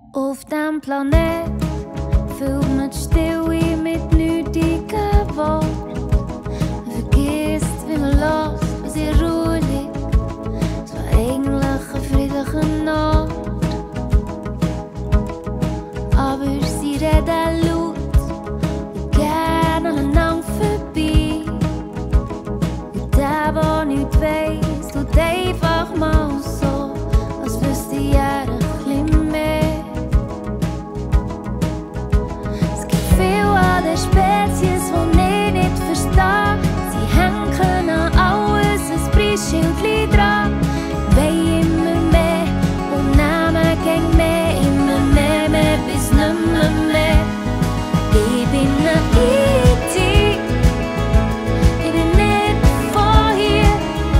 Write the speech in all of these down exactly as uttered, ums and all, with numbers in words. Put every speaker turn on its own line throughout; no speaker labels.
Auf dem Planet fühlt man die Stille mit nötigen Worten. Man vergisst, wie man lässt, was in Ruhe liegt. Es war eigentlich ein friedlicher Ort. Aber sie reden laut und gern aneinander vorbei. Und der, der nichts weiss, tut einfach mal so, als wüsste er ein bisschen mehr. Es gibt viele an den Spezies, die ich nicht verstehe. Sie hängen an alles ein Preisschildchen dran. Wollen immer mehr und nehmen gegen mehr, immer mehr, mehr bis nimmer mehr. Ich bin ein Iitii, ich bin nicht von hier.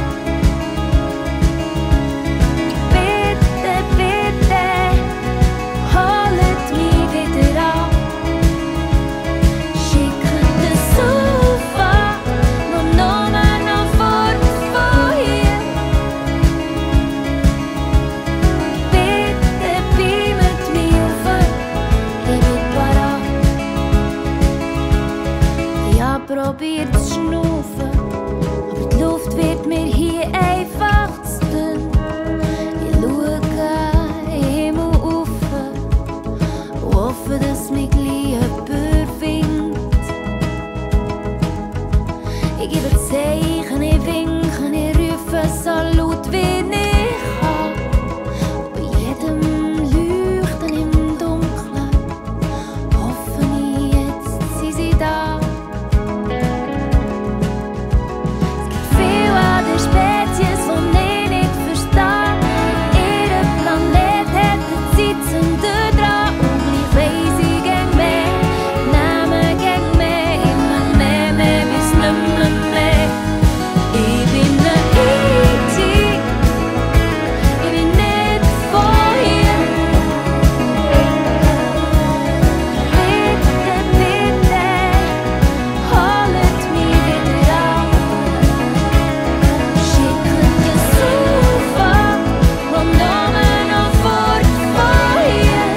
Bitte, bitte, holt mich wieder an. Schickt den Sofa, noch nur noch fort von hier. Bitte beamt mich auf, ich bin parat. Ich hab probiert zu schnaufen, aber die Luft wird mir hier einfach zu dünn. Ich schaue in den Himmel rauf und hoffe, dass mich gleich jemand winkt. Ich gebe Zeichen, ich winke, ich rufe so laut wie ich kann. Bei jedem Leuchten im Dunkeln hoffe ich, jetzt sind sie da. Es gibt viel an der Spezies, die ich nicht verstehe. Ihr Planet hat eine Zeitzünder dran. Und gleich weiss ich gegen mehr, nehmen gegen mehr, immer mehr, mehr bis nimmer mehr. Ich bin ein Iitii, ich bin nicht von hier. Bitte, bitte, holt mich wieder an. Schickt den Sofa, noch nur noch fort von hier.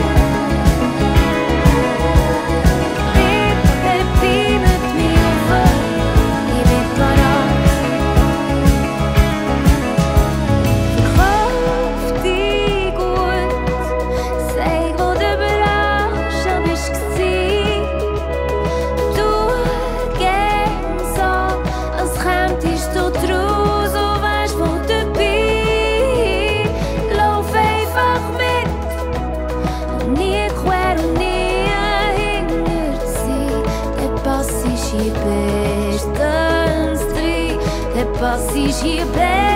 Bitte beamt mich auf, ich bin parat. Verkauf dich gut, sag, wo du überrascht bist gsi. Du gehst so, als kämtest du draus und weisst, wo du bist. Lauf einfach mit, und nie quer und nie hinter sie. Der Pass ist hier bestens drin, der Pass ist hier bestens.